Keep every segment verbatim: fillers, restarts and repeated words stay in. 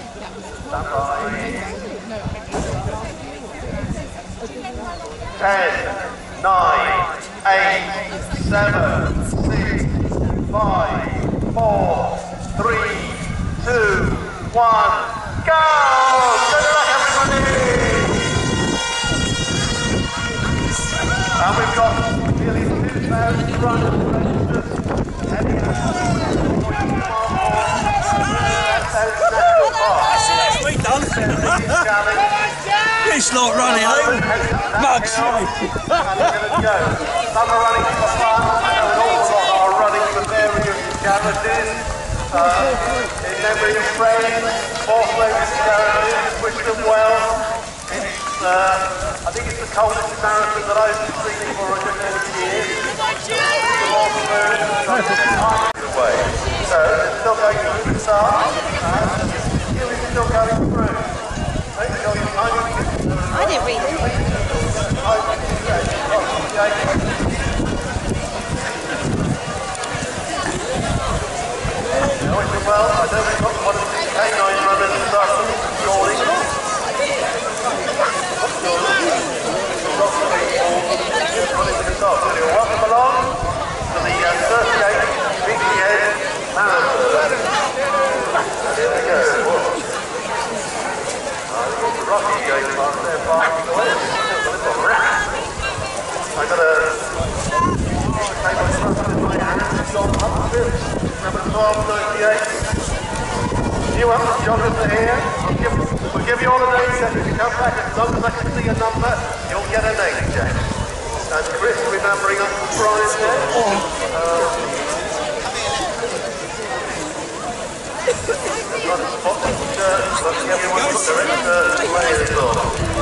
Stand by. Ten, nine, eight, seven, six, five, four, three, two, one, go! Good luck, everybody! And we've got nearly two thousand runners registered heading out for It's not running, eh? Mugs! Some are running for fun, I know an awful lot are running for various charities. Uh, in memory of friends, orphanage charities, wish them well. It's, uh, I think it's the coldest marathon that I've been seen for a good many years. Away. So it's still going through the start, and the queue is still going through. I didn't read it. Well, I know we've got one of the canine runners this morning. Welcome along to the thirty-eighth Beachy Marathon. Here we go. Rocky going past there, parking away. I've got a paper in my hand, John Hutchinson, number twelve thirty-eight. You up, joggers are here. I'll give, we'll give you all a name check if you come back. As long as I can see a number, you'll get a name check. And Chris will be numbering up the prize there. Um, got a spot shirt, let's get everyone put their extra layers on.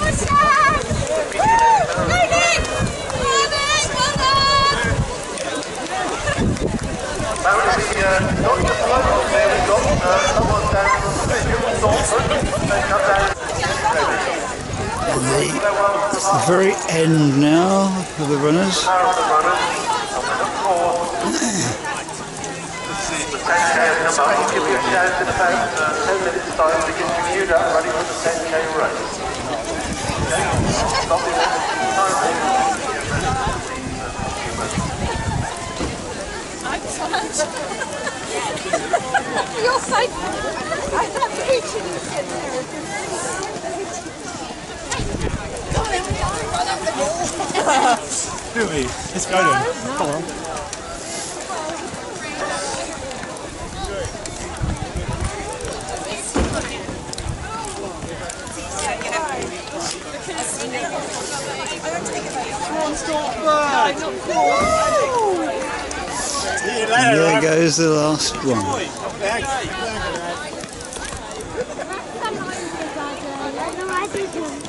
Apparently, uh, not just locals there, we've got uh, someone down from Salford, they come down. It's the very end now of the runners. ten K has come up. We'll give you a chance in about uh, ten minutes time to get you queued up ready for the ten K race. Stop it there. You're safe. I'm not preaching you in there. Run up the hill. Do we? Let's go then. Come on. And there goes the last one.